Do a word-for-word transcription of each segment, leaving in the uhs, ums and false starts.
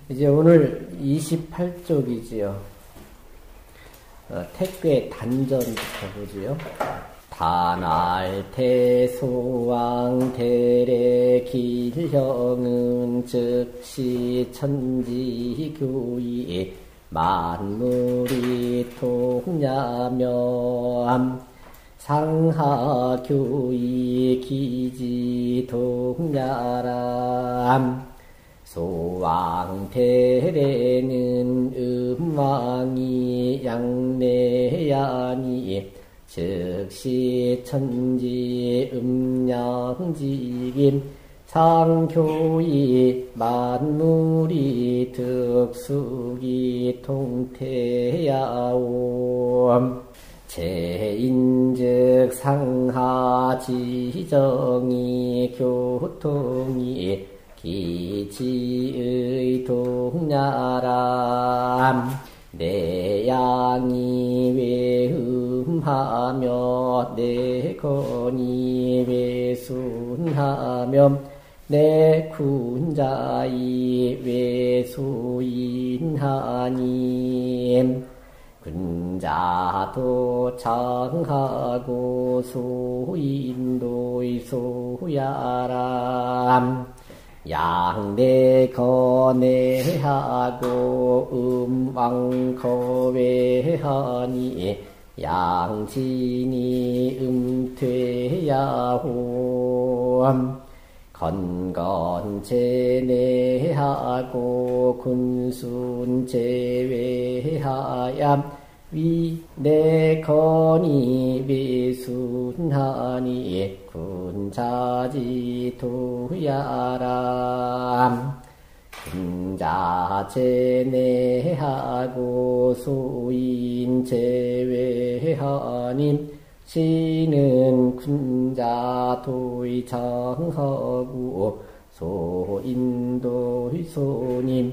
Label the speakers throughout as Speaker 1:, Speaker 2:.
Speaker 1: 이제 오늘 이십팔 쪽이지요. 어, 택괴 단전부터 보지요. 단알태소왕 대래길형은 즉시 천지교의 만물이 통야며 상하교의 기지동야람 소왕대래는 음왕이 양내야니 즉시 천지 음양지김 상교의 만물이 득수기 통태야옴 제인즉 상하지정이 교통이 기지의 동야람 내양이 외음하며 내건이 외순하며 내군자이 외수인하니 군자도 장하고 소인도의 소야람 양대거내하고 음왕거외하니 양진이 음퇴야호 건건제내하고 군순제외하얌 위내건이 비순하니 군자지도야람 군자제내하고 소인제외하니 시는 군자도의 장하고 소인도의 소님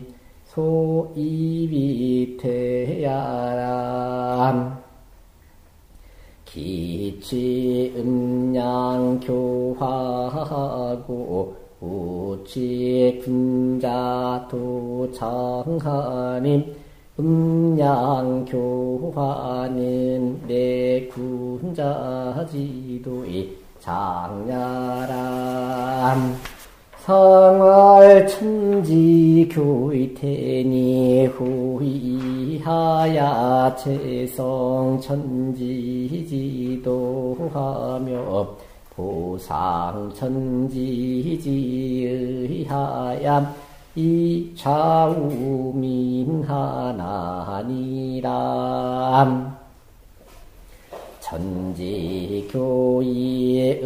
Speaker 1: 소이비태야람 기취음양교화하고 우취군자도 장하님 음양교화는 내군자지도의 장야람 성월천지교의태니 후이하야 채성천지지도하며 보상천지지의하얌 이좌우민하나니람 천지교의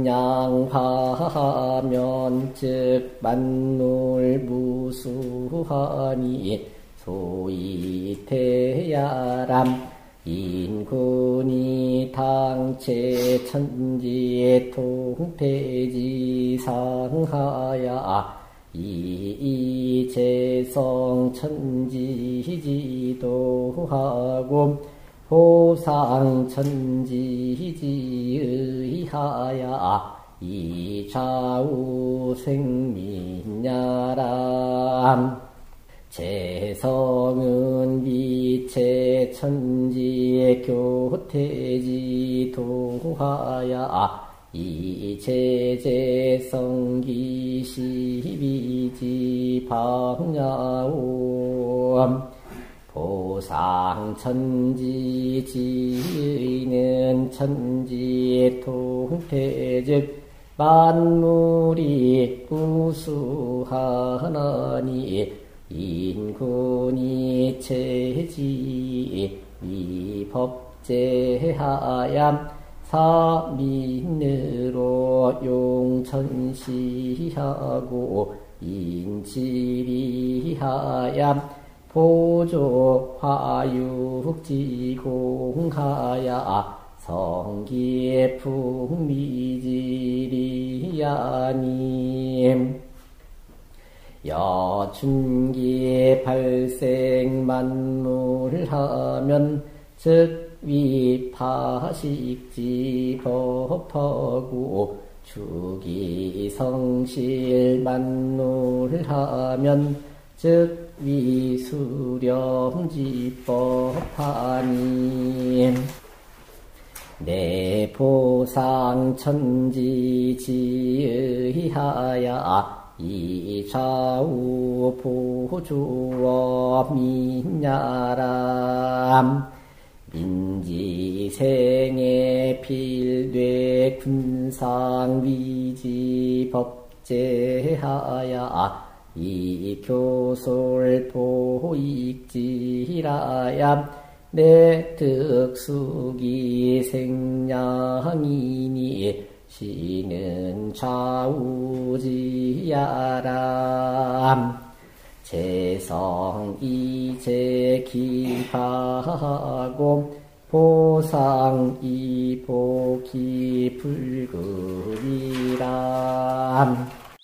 Speaker 1: 음양화하면 즉 만물무수하니 소이태야람 인군이 당체 천지의 통태지상하야 이이재성 천지지도하고 보상천지지의하야 이좌우생민야람 재성은 비체 천지의 교태지도하야 이체재성기시비지 방야옴 보상천지지의는 천지의 통태즉 만물이 우수하나니 인군이 체지 위법제하얌 사민으로 용천시하고 인지리하얌 보조화육지공하야 성기의 풍미지리야님 여춘기의 발생만물하면 즉 위파식지법하고 주기성실만물하면 즉 위수렴지법하니 내 보상 천지지의하야 이좌우 보주어 민야람 민지생의 필뇌 군상위지 법제하야 이 교솔 보익지라야 내 득수기 생량이니 시는 좌우지야람 재성 이제 기하고 보상 이복이 불급이람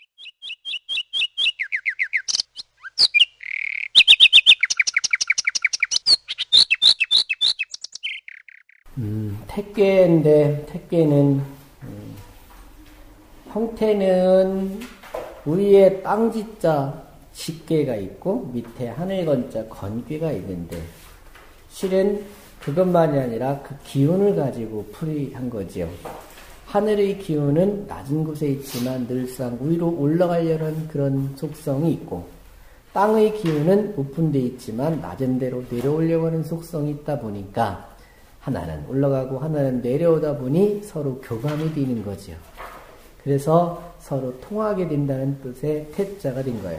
Speaker 1: 음, 택괴인데 택괴는 음, 형태는 위에 땅지자 직괴가 있고 밑에 하늘건자 건괴가 있는데 실은 그것만이 아니라 그 기운을 가지고 풀이한 거지요. 하늘의 기운은 낮은 곳에 있지만 늘상 위로 올라가려는 그런 속성이 있고 땅의 기운은 높은 데 있지만 낮은 데로 내려오려고 하는 속성이 있다 보니까 하나는 올라가고 하나는 내려오다 보니 서로 교감이 되는 거지요. 그래서 서로 통하게 된다는 뜻의 태자가 된 거예요.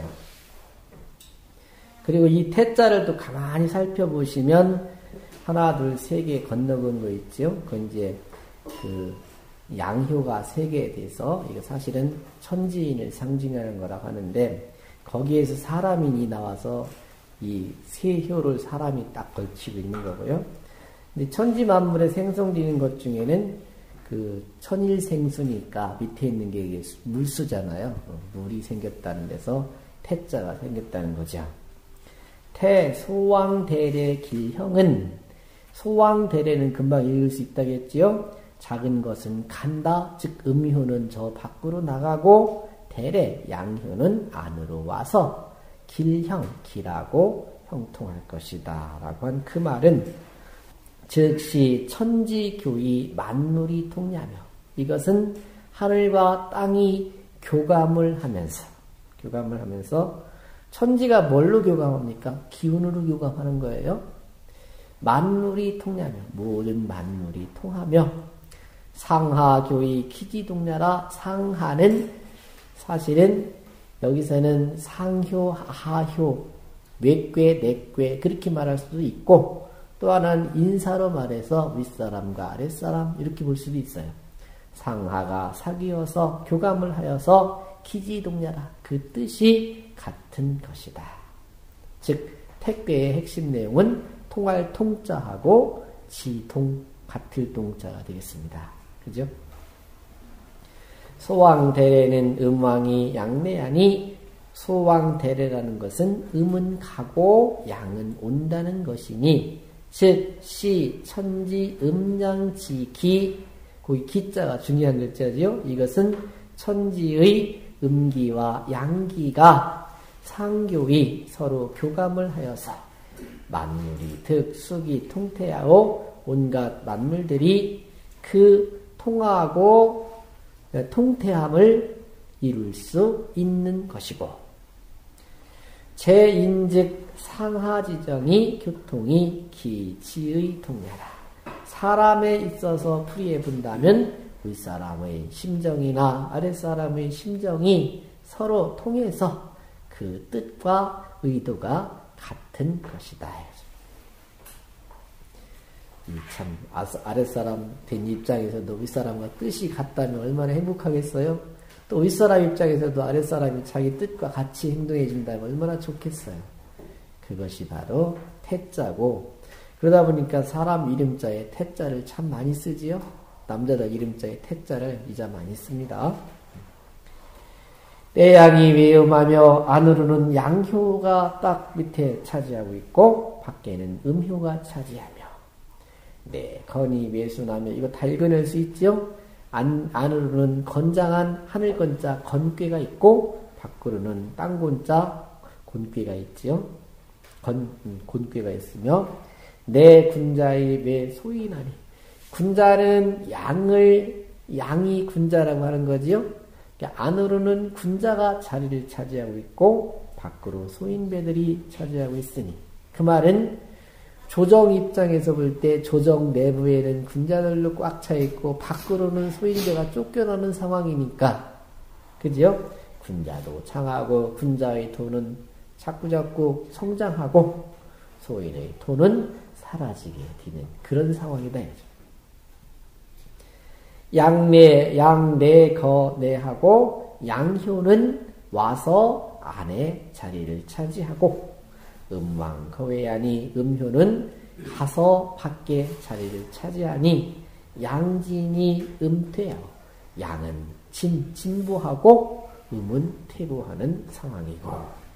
Speaker 1: 그리고 이 태자를 또 가만히 살펴보시면 하나, 둘, 세 개 건너본 거 있죠? 그건 이제 그 양효가 세 개에 대해서 이거 사실은 천지인을 상징하는 거라고 하는데 거기에서 사람인이 나와서 이 세 효를 사람이 딱 걸치고 있는 거고요. 근데 천지 만물에 생성되는 것 중에는 그 천일생수니까 밑에 있는 게 물수잖아요. 물이 생겼다는 데서 태자가 생겼다는 거죠. 태 소왕대래 길형은 소왕대래는 금방 읽을 수 있다겠지요. 작은 것은 간다. 즉 음효는 저 밖으로 나가고 대래 양효는 안으로 와서 길형 길하고 형통할 것이다 라고 한 그 말은 즉시 천지교이 만물이 통냐며 이것은 하늘과 땅이 교감을 하면서 교감을 하면서 천지가 뭘로 교감합니까? 기운으로 교감하는 거예요. 만물이 통냐며 모든 만물이 통하며 상하교이 기지동냐라 상하는 사실은 여기서는 상효, 하효, 외괴, 내괴 그렇게 말할 수도 있고 또 하나는 인사로 말해서 윗사람과 아랫사람 이렇게 볼 수도 있어요. 상하가 사귀어서 교감을 하여서 기지동냐라 그 뜻이 같은 것이다. 즉 택배의 핵심 내용은 통할 통자하고 지통 같을 동자가 되겠습니다. 그죠? 소왕대래는 음왕이 양내하니 소왕대래라는 것은 음은 가고 양은 온다는 것이니 즉 시 천지 음양지기 거기 기자가 중요한 글자지요. 이것은 천지의 음기와 양기가 상교이 서로 교감을 하여서 만물이 득수기 통태하고 온갖 만물들이 그 통하고 통태함을 이룰 수 있는 것이고 제인즉 상하지정이 교통이 기지의 통야라. 사람에 있어서 풀이해 본다면 윗사람의 심정이나 아랫사람의 심정이 서로 통해서 그 뜻과 의도가 같은 것이다. 참 아랫사람 된 입장에서도 윗사람과 뜻이 같다면 얼마나 행복하겠어요? 또 윗사람 입장에서도 아랫사람이 자기 뜻과 같이 행동해 준다면 얼마나 좋겠어요? 그것이 바로 태자고 그러다 보니까 사람 이름자에 태자를 참 많이 쓰지요? 남자들 이름자에 태자를 이자 많이 씁니다. 때양이 외음하며 안으로는 양효가 딱 밑에 차지하고 있고 밖에는 음효가 차지하며 네, 건이 외순하며 이거 다 읽어낼 수 있죠? 안, 안으로는 건장한 하늘건자 건괴가 있고 밖으로는 땅곤자 곤괴가 있지요. 건, 곤괴가 있으며 내 군자의 매 소인하니 군자는 양을 양이 군자라고 하는 거지요. 안으로는 군자가 자리를 차지하고 있고 밖으로 소인배들이 차지하고 있으니 그 말은 조정 입장에서 볼 때 조정 내부에는 군자들로 꽉 차 있고 밖으로는 소인배가 쫓겨나는 상황이니까 그죠? 군자도 창하고 군자의 도는 자꾸자꾸 성장하고 소인의 도는 사라지게 되는 그런 상황이다. 양내, 양내, 거, 내하고 양효는 와서 안에 자리를 차지하고 음왕, 거외하니 음효는 가서 밖에 자리를 차지하니 양진이 음퇴하고 양은 진, 진부하고 음은 퇴부하는 상황이고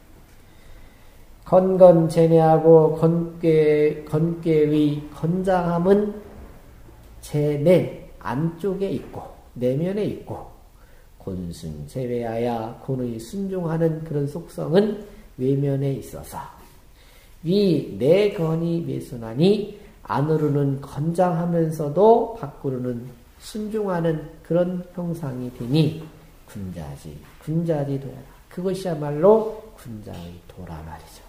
Speaker 1: 건건 제내하고 건괴, 건괴의 건장함은 제내 안쪽에 있고 내면에 있고 곤순 제외하야 곤의 순종하는 그런 속성은 외면에 있어서 위 내건이 매순하니 안으로는 건장하면서도 밖으로는 순종하는 그런 형상이 되니 군자지 군자지 도야라. 그것이야말로 군자의 도라 말이죠.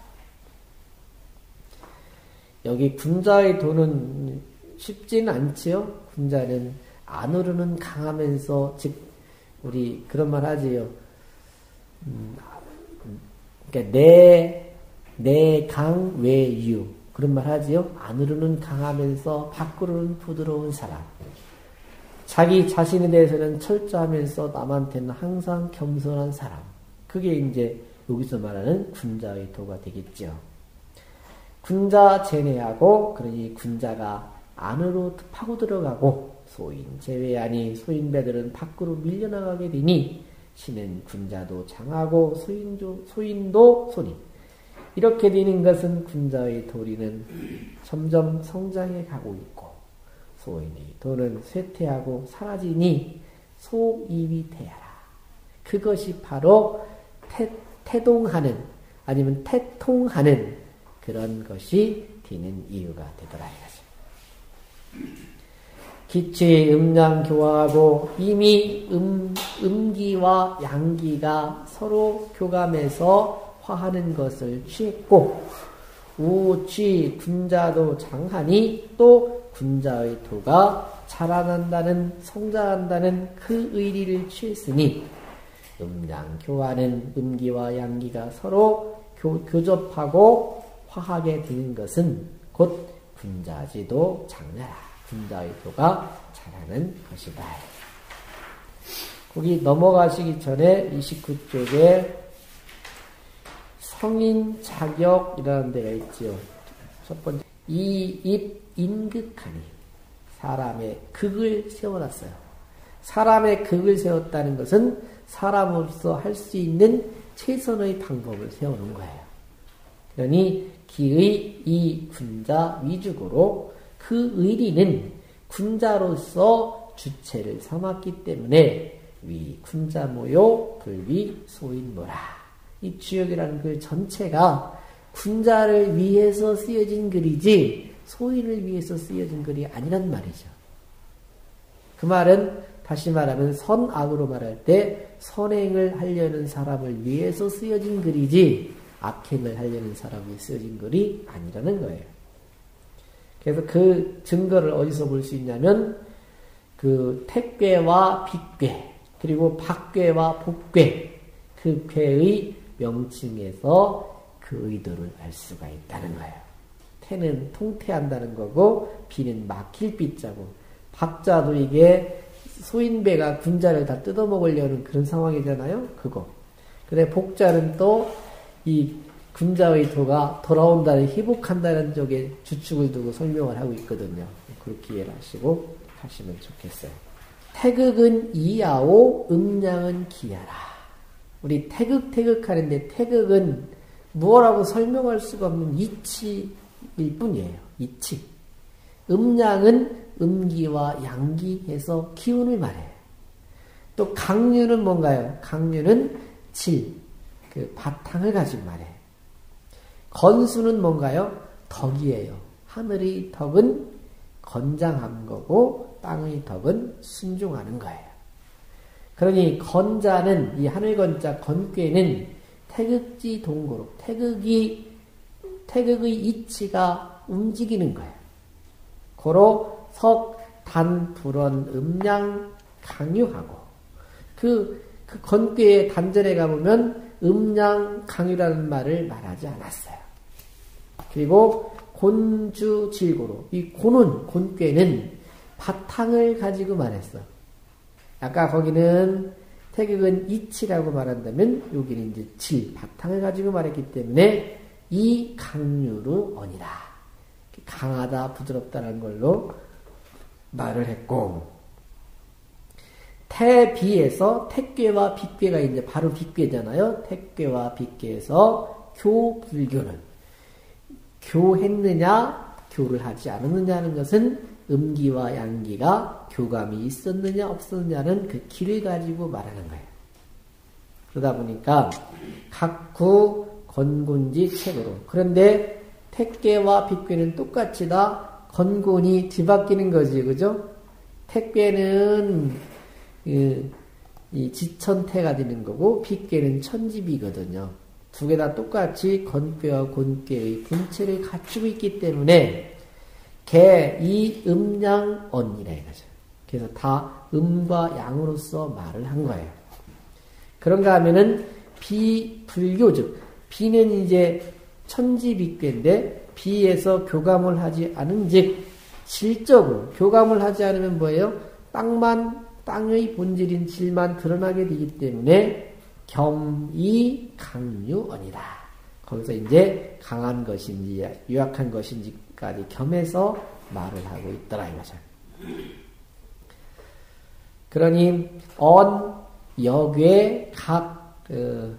Speaker 1: 여기 군자의 도는 쉽지는 않지요. 군자는 안으로는 강하면서 즉 우리 그런 말 하지요. 음, 그러니까 내, 내 강, 외유. 그런 말 하지요. 안으로는 강하면서 밖으로는 부드러운 사람. 자기 자신에 대해서는 철저하면서 남한테는 항상 겸손한 사람. 그게 이제 여기서 말하는 군자의 도가 되겠죠. 군자 제내하고 그러니 군자가 안으로 파고 들어가고 소인 제외하니 소인배들은 밖으로 밀려나가게 되니 신은 군자도 장하고 소인도, 소인도 소니 이렇게 되는 것은 군자의 도리는 점점 성장해 가고 있고 소인의 도는 쇠퇴하고 사라지니 소이위 태하라. 그것이 바로 태, 태동하는 아니면 태통하는 그런 것이 되는 이유가 되더라 이거죠. 기체 음양 교화하고 이미 음, 음기와 양기가 서로 교감해서 화하는 것을 취했고 우취 군자도 장하니 또 군자의 도가 자라난다는 성장한다는 그 의리를 취했으니 음양 교화는 음기와 양기가 서로 교, 교접하고 화하게 되는 것은 곧 군자지도 장나라. 군자의 도가 자라는 것이다. 거기 넘어가시기 전에 이십구 쪽에 성인 자격이라는 데가 있지요. 첫 번째, 이입 인극하니 사람의 극을 세워놨어요. 사람의 극을 세웠다는 것은 사람으로서 할 수 있는 최선의 방법을 세우는 거예요. 그러니 기의 이 군자 위주고로 그 의리는 군자로서 주체를 삼았기 때문에 위 군자 모요 불위 소인모라. 이 주역이라는 그 전체가 군자를 위해서 쓰여진 글이지 소인을 위해서 쓰여진 글이 아니란 말이죠. 그 말은 다시 말하면 선악으로 말할 때 선행을 하려는 사람을 위해서 쓰여진 글이지 악행을 하려는 사람이 쓰여진 글이 아니라는 거예요. 그래서 그 증거를 어디서 볼 수 있냐면 그 택괴와 빗괴 그리고 박괴와 복괴 그 괴의 명칭에서 그 의도를 알 수가 있다는 거예요. 태는 통태한다는 거고 비는 막힐 비자고 박자도 이게 소인배가 군자를 다 뜯어먹으려는 그런 상황이잖아요. 그거. 근데 복자는 또 이 군자의 도가 돌아온다는 회복한다는 쪽에 주축을 두고 설명을 하고 있거든요. 그렇게 이해를 하시고 하시면 좋겠어요. 태극은 이야오 음양은 기야라. 우리 태극 태극 하는데 태극은 무엇라고 설명할 수가 없는 이치일 뿐이에요. 이치. 음양은 음기와 양기해서 기운을 말해요. 또 강류는 뭔가요? 강류는 질, 그 바탕을 가지고 말해요. 건수는 뭔가요? 덕이에요. 하늘의 덕은 건장한 거고 땅의 덕은 순종하는 거예요. 그러니 건자는 이 하늘건자 건괴는 태극지 동고로 태극이 태극의 이치가 움직이는 거예요. 고로 석, 단, 불원, 음양, 강유하고 그, 그 건괴의 단전에 가보면 음양, 강유라는 말을 말하지 않았어요. 그리고 곤주, 질고로 이 곤은 곤괴는 바탕을 가지고 말했어. 아까 거기는 태극은 이치라고 말한다면 여기는 이제 질, 바탕을 가지고 말했기 때문에 이 강유로 언이라. 강하다, 부드럽다는 걸로 말을 했고, 태비에서 택괴와 빗괴가 이제 바로 빗괴잖아요. 택괴와 빗괴에서 교불교는 교했느냐, 교를 하지 않았느냐 하는 것은 음기와 양기가 교감이 있었느냐 없었느냐는 그 길을 가지고 말하는 거예요. 그러다 보니까 각구 건곤지 책으로. 그런데 택괴와 빗괴는 똑같이 다 건곤이 뒤바뀌는 거지, 그죠? 택괴는 그, 이 지천태가 되는 거고 빗괴는 천지비거든요. 두 개 다 똑같이 건괴와 곤괴의 분체를 갖추고 있기 때문에 개, 이, 음양, 언이라 이거죠. 그래서 다 음과 양으로서 말을 한 거예요. 그런가 하면은 비, 불교즉 비는 이제 천지비괴인데 비에서 교감을 하지 않은 즉 질적으로 교감을 하지 않으면 뭐예요? 땅만 땅의 본질인 질만 드러나게 되기 때문에 겸이 강유언이다. 거기서 이제 강한 것인지 유약한 것인지까지 겸해서 말을 하고 있더라 이거죠. 그러니 언, 역외, 각, 그,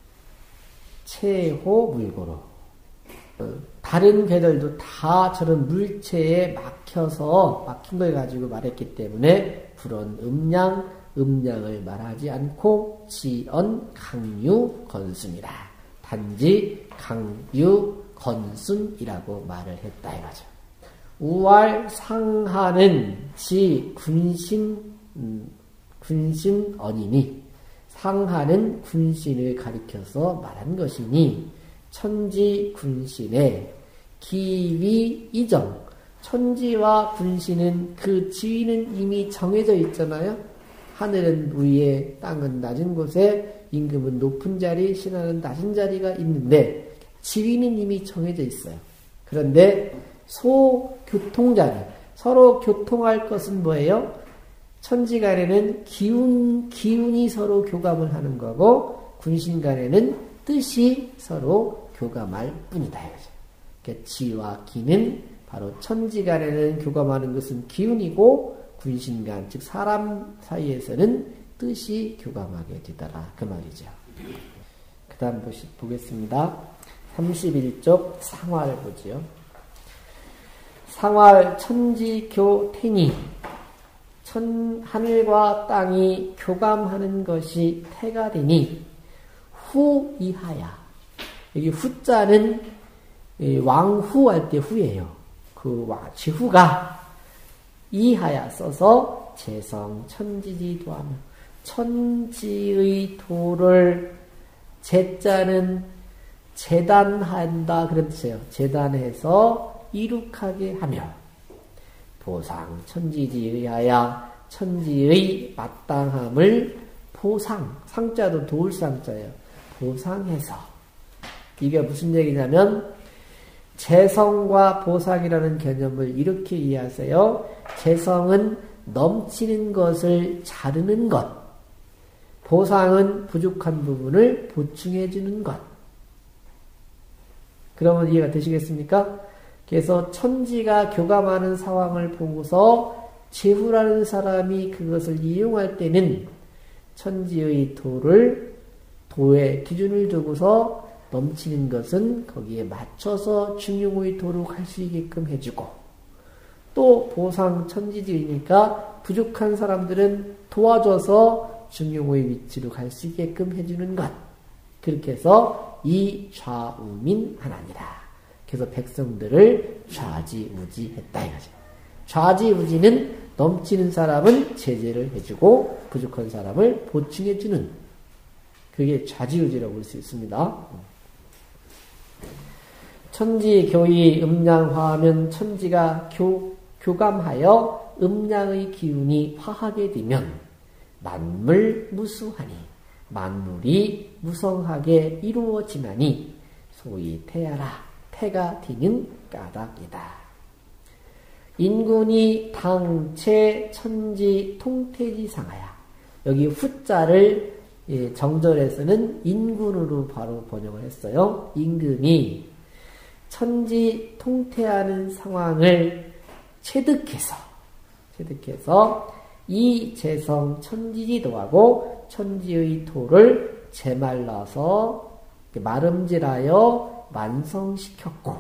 Speaker 1: 체호, 물고로 다른 괴들도 다 저런 물체에 막혀서 막힌 걸 가지고 말했기 때문에 불언, 음양, 음양을 말하지 않고 지언, 강유, 건순이라. 단지 강유, 건순이라고 말을 했다 이거죠. 우왈 상하는 지 군신 음, 군신 언이니 상하는 군신을 가리켜서 말한 것이니 천지 군신의 기위 이정 천지와 군신은 그 지위는 이미 정해져 있잖아요. 하늘은 위에 땅은 낮은 곳에 임금은 높은 자리 신하는 낮은 자리가 있는데 지위는 이미 정해져 있어요. 그런데 소교통자리 서로 교통할 것은 뭐예요? 천지간에는 기운, 기운이 서로 교감을 하는 거고 군신간에는 뜻이 서로 교감할 뿐이다. 그러니까 지와 기는 바로 천지간에는 교감하는 것은 기운이고 군신간 즉 사람 사이에서는 뜻이 교감하게 되더라 그 말이죠. 그 다음 보겠습니다. 삼십일 쪽 상활 보지요. 상활 천지교태니 천, 하늘과 땅이 교감하는 것이 태가 되니 후 이하야. 여기 후자는 왕후 할 때 후예요. 그 지후가 이하야 써서 재성 천지지도 하며 천지의 도를 제자는 재단한다 그런 뜻이에요. 재단해서 이룩하게 하며 보상 천지지의하야 천지의 마땅함을 보상 상자도 도울 상자예요. 보상해서 이게 무슨 얘기냐면 재성과 보상이라는 개념을 이렇게 이해하세요. 재성은 넘치는 것을 자르는 것, 보상은 부족한 부분을 보충해 주는 것. 그러면 이해가 되시겠습니까? 그래서 천지가 교감하는 상황을 보고서 제후라는 사람이 그것을 이용할 때는 천지의 도를 도의 기준을 두고서 넘치는 것은 거기에 맞춰서 중용의 도로 갈 수 있게끔 해주고 또 보상 천지지이니까 부족한 사람들은 도와줘서 중용의 위치로 갈 수 있게끔 해주는 것. 그렇게 해서 이 좌우민 하나니라. 그래서 백성들을 좌지우지했다 이거죠. 좌지우지는 넘치는 사람은 제재를 해주고 부족한 사람을 보충해주는, 그게 좌지우지라고 볼 수 있습니다. 천지 교의 음양화하면 천지가 교, 교감하여 음양의 기운이 화하게 되면 만물 무수하니 만물이 무성하게 이루어지나니 소위 태야라. 태가 되는 까닭이다. 인군이 당체 천지 통태지 상하야. 여기 후자를 정절에서는 인군으로 바로 번역을 했어요. 임금이 천지 통태하는 상황을 체득해서 체득해서 이 재성 천지지도하고 천지의 토를 제말라서 마름질하여 완성시켰고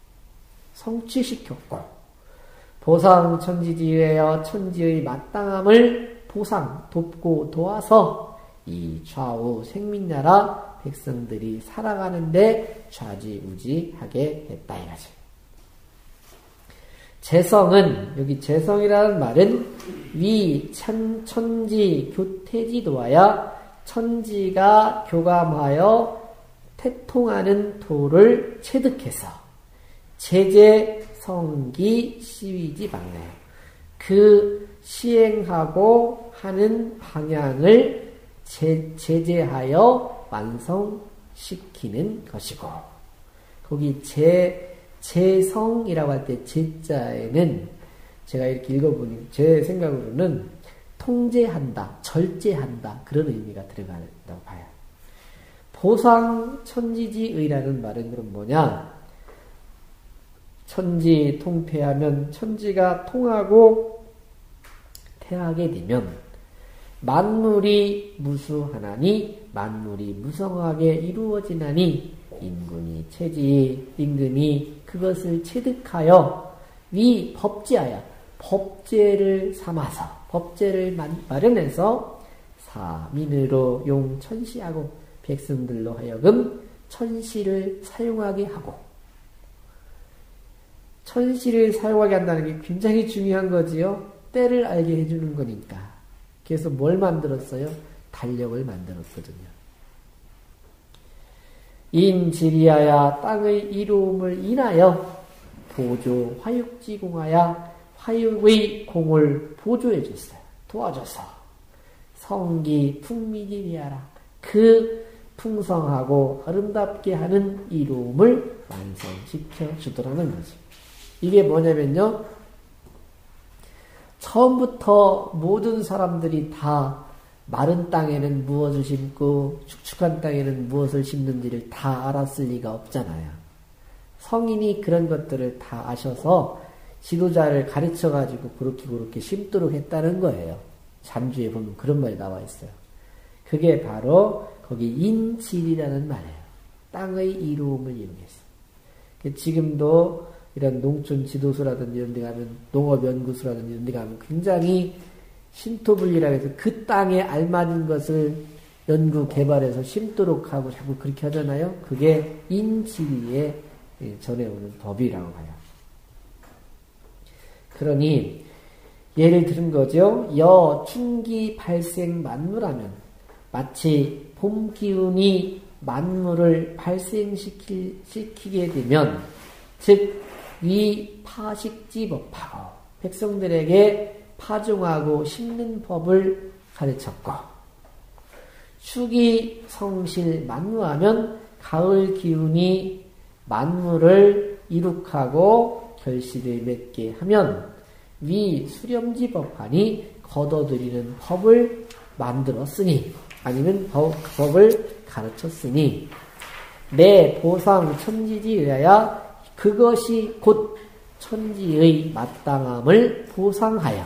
Speaker 1: 성취시켰고 보상 천지지에여 천지의 마땅함을 보상 돕고 도와서 이 좌우 생민나라 백성들이 살아가는데 좌지우지하게 했다 이거지. 재성은 여기 재성이라는 말은 위 천, 천지 교태지도하여 천지가 교감하여 태통하는 도를 체득해서 제재 성기 시위지 방향 그 시행하고 하는 방향을 제, 제재하여 완성시키는 것이고, 거기 제, 제성이라고 할 때 제자에는 제가 이렇게 읽어보니 제 생각으로는 통제한다, 절제한다 그런 의미가 들어간다고 봐요. 보상 천지지의라는 말은 그럼 뭐냐? 천지 통태하면 천지가 통하고 태하게 되면 만물이 무수하나니 만물이 무성하게 이루어지나니 인군이 체지 임금이 그것을 체득하여 위 법제하여 법제를 삼아서 법제를 마련해서 사민으로 용 천시하고 백성들로 하여금 천시를 사용하게 하고, 천시를 사용하게 한다는 게 굉장히 중요한 거지요. 때를 알게 해주는 거니까. 그래서 뭘 만들었어요? 달력을 만들었거든요. 인지리하여 땅의 이로움을 인하여 보조 화육지공하여 화육의 공을 보조해 줬어요. 도와줘서 성기 풍미지리하라. 그 풍성하고 아름답게 하는 이로움을 완성시켜 주더라는 거죠. 이게 뭐냐면요, 처음부터 모든 사람들이 다 마른 땅에는 무엇을 심고 축축한 땅에는 무엇을 심는지를 다 알았을 리가 없잖아요. 성인이 그런 것들을 다 아셔서 지도자를 가르쳐가지고 그렇게 그렇게 심도록 했다는 거예요. 잠주에 보면 그런 말이 나와 있어요. 그게 바로 거기 인질이라는 말이에요. 땅의 이로움을 이용해서. 지금도 이런 농촌 지도소라든지 이런 데 가면, 농업연구소라든지 이런 데 가면 굉장히 신토불리라고 해서 그 땅에 알맞은 것을 연구 개발해서 심도록 하고 자꾸 그렇게 하잖아요. 그게 인지리에 전해오는 법이라고 봐요. 그러니 예를 들은 거죠. 여 춘기 발생 만물하면 마치 봄 기운이 만물을 발생시키게 되면 즉 위 파식지 법하고 백성들에게 파종하고 심는 법을 가르쳤고, 축이 성실 만무하면 가을 기운이 만물을 이룩하고 결실을 맺게 하면 위 수렴지 법하니 거둬들이는 법을 만들었으니 아니면 법, 법을 가르쳤으니 내 보상 천지지 의하여 그것이 곧 천지의 마땅함을 보상하여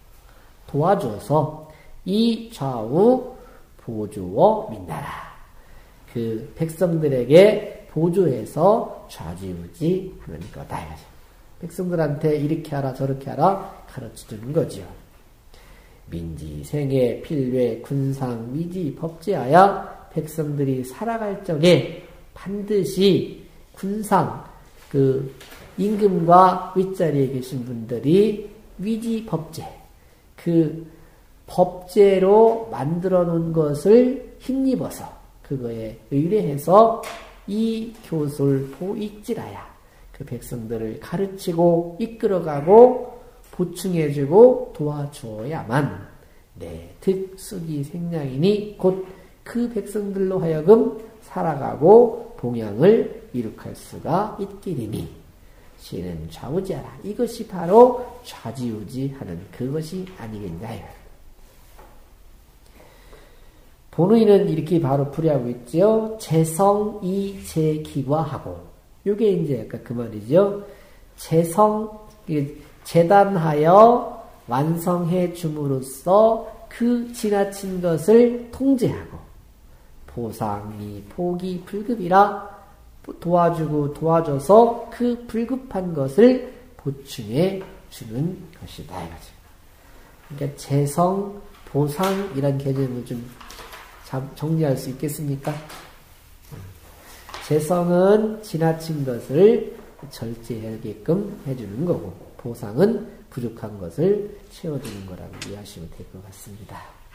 Speaker 1: 도와줘서 이 좌우 보조어 민나라. 그 백성들에게 보조해서 좌지우지 하는 거다. 백성들한테 이렇게 하라 저렇게 하라 가르쳐주는 거죠. 민지 생애 필외 군상 미지 법제하여 백성들이 살아갈 적에 반드시 군상, 그 임금과 윗자리에 계신 분들이 위지법제, 그 법제로 만들어 놓은 것을 힘입어서 그거에 의뢰해서 이 교술 보익지라야 그 백성들을 가르치고 이끌어가고 보충해주고 도와주어야만 네, 득수기 생량이니 곧 그 백성들로 하여금 살아가고 봉양을 이룩할 수가 있게 되니 시는 좌우지하라. 이것이 바로 좌지우지하는 그것이 아니겠나요? 본의는 이렇게 바로 풀이하고 있죠. 재성이 재기과하고 이게 이제 아까 그 말이죠. 재성 재단하여 완성해 줌으로써 그 지나친 것을 통제하고 보상이 포기 불급이라 도와주고 도와줘서 그 불급한 것을 보충해 주는 것이다. 그러니까 재성, 보상 이런 개념을 좀 정리할 수 있겠습니까? 재성은 지나친 것을 절제하게끔 해주는 거고 보상은 부족한 것을 채워주는 거라고 이해하시면 될 것 같습니다.